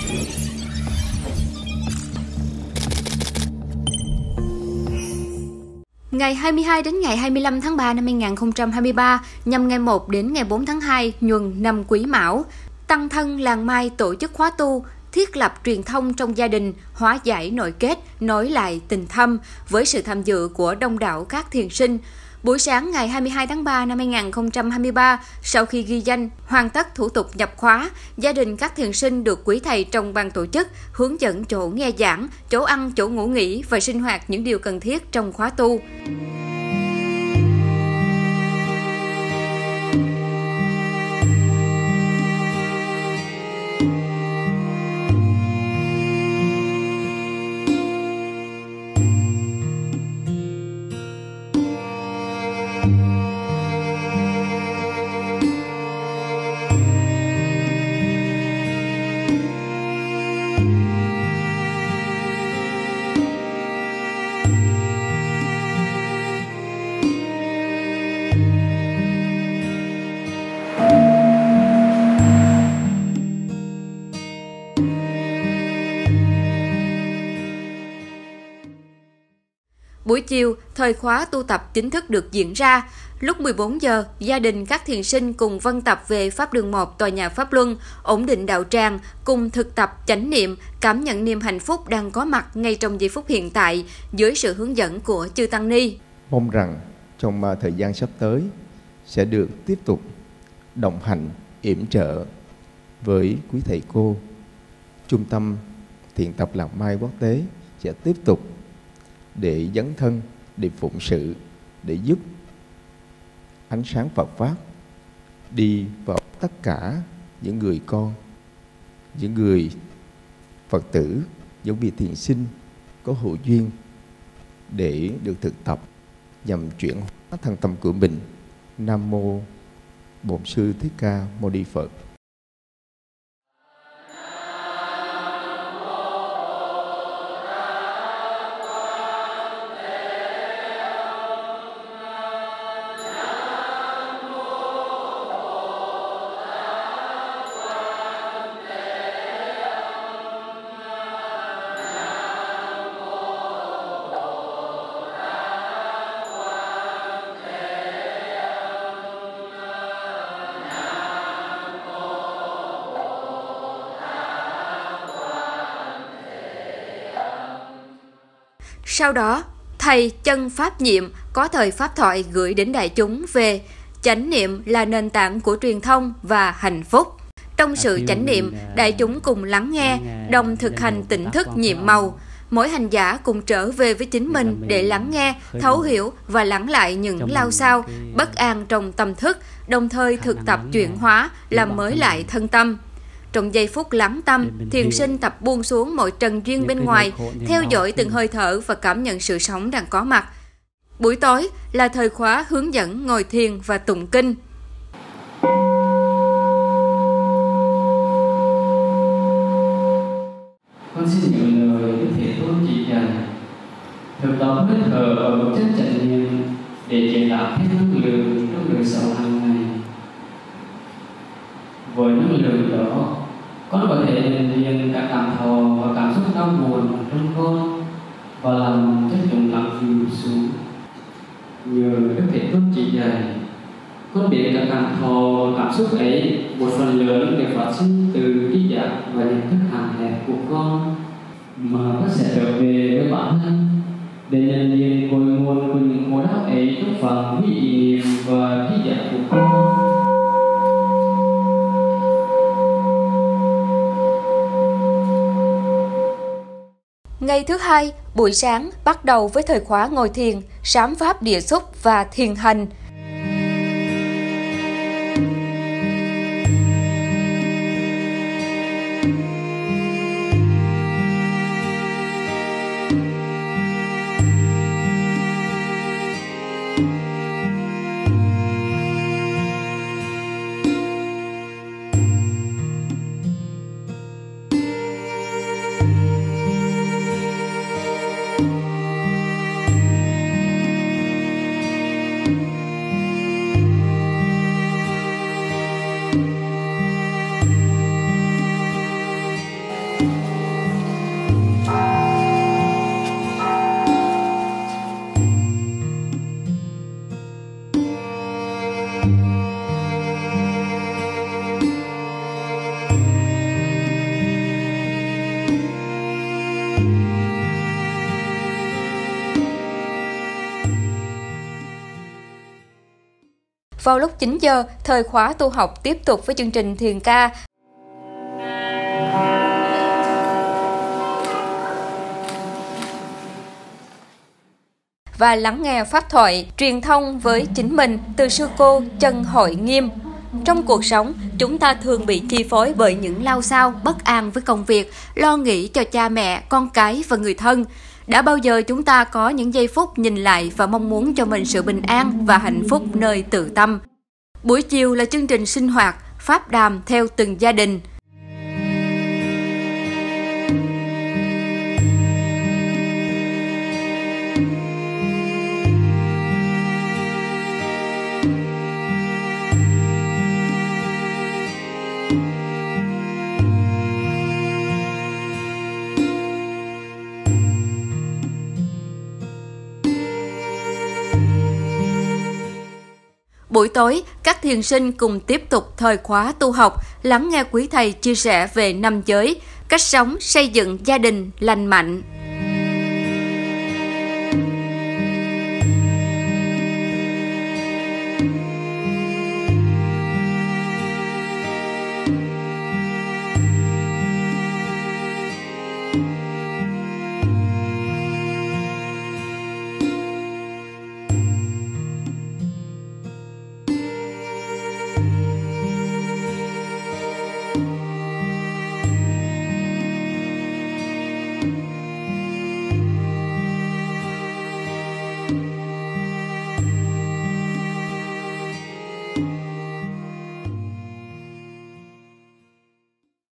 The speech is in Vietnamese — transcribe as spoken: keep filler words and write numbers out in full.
Ngày hai mươi hai đến ngày hai mươi lăm tháng ba năm hai nghìn không trăm hai mươi ba, nhằm ngày một đến ngày bốn tháng hai, nhuần năm Quý Mão, Tăng thân làng Mai tổ chức khóa tu, thiết lập truyền thông trong gia đình, hóa giải nội kết, nối lại tình thâm với sự tham dự của đông đảo các thiền sinh. Buổi sáng ngày hai mươi hai tháng ba năm hai nghìn không trăm hai mươi ba, sau khi ghi danh, hoàn tất thủ tục nhập khóa, gia đình các thiền sinh được quý thầy trong ban tổ chức hướng dẫn chỗ nghe giảng, chỗ ăn, chỗ ngủ nghỉ và sinh hoạt những điều cần thiết trong khóa tu. Buổi chiều, thời khóa tu tập chính thức được diễn ra. Lúc mười bốn giờ, gia đình các thiền sinh cùng vân tập về Pháp Đường một tòa nhà Pháp Luân, ổn định đạo tràng, cùng thực tập chánh niệm, cảm nhận niềm hạnh phúc đang có mặt ngay trong giây phút hiện tại dưới sự hướng dẫn của Chư Tăng Ni. Mong rằng trong thời gian sắp tới sẽ được tiếp tục đồng hành, yểm trợ với quý thầy cô. Trung tâm Thiền tập Làng Mai Quốc tế sẽ tiếp tục để dấn thân, để phụng sự, để giúp ánh sáng Phật Pháp đi vào tất cả những người con, những người Phật tử, những vị thiền sinh có hữu duyên để được thực tập nhằm chuyển hóa thân tâm của mình. Nam Mô Bổn Sư Thích Ca Mâu Ni Phật. Sau đó, thầy Chân Pháp Nhiệm có thời pháp thoại gửi đến đại chúng về chánh niệm là nền tảng của truyền thông và hạnh phúc. Trong sự chánh niệm, đại chúng cùng lắng nghe, đồng thực hành tỉnh thức nhiệm màu. Mỗi hành giả cùng trở về với chính mình để lắng nghe, thấu hiểu và lắng lại những lao sao, bất an trong tâm thức, đồng thời thực tập chuyển hóa, làm mới lại thân tâm. Trong giây phút lắng tâm, thiền sinh tập buông xuống mọi trần duyên bên ngoài, theo dõi từng hơi thở và cảm nhận sự sống đang có mặt. Buổi tối là thời khóa hướng dẫn ngồi thiền và tụng kinh. Con xin nhận lời Đức Thế Tôn chỉ dạy, thực tập hít thở ở một chất chánh niệm để truyền đạt thêm năng lượng trong đời sống hàng ngày. Với năng lượng đó, con có thể nhận diện các cảm thọ và cảm xúc đau buồn trong con và làm chất chúng lặng dịu xuống. Nhờ Đức Thế Tôn chỉ dạy, con biết các cảm thọ và cảm xúc ấy một phần lớn để phát sinh từ tri giác và nhận thức hạn hẹp của con, mà con sẽ trở về với bản thân để nhận diện cội nguồn của những khổ đau ấy trong phạm vi ý niệm và tri giác của con. Ngày thứ hai, buổi sáng bắt đầu với thời khóa ngồi thiền, sám pháp địa xúc và thiền hành. Vào lúc chín giờ, thời khóa tu học tiếp tục với chương trình thiền ca. Và lắng nghe pháp thoại, truyền thông với chính mình từ sư cô Chân Hội Nghiêm. Trong cuộc sống, chúng ta thường bị chi phối bởi những lao sao, bất an với công việc, lo nghĩ cho cha mẹ, con cái và người thân. Đã bao giờ chúng ta có những giây phút nhìn lại và mong muốn cho mình sự bình an và hạnh phúc nơi tự tâm? Buổi chiều là chương trình sinh hoạt, pháp đàm theo từng gia đình. Buổi tối, các thiền sinh cùng tiếp tục thời khóa tu học, lắng nghe quý thầy chia sẻ về năm giới, cách sống xây dựng gia đình lành mạnh.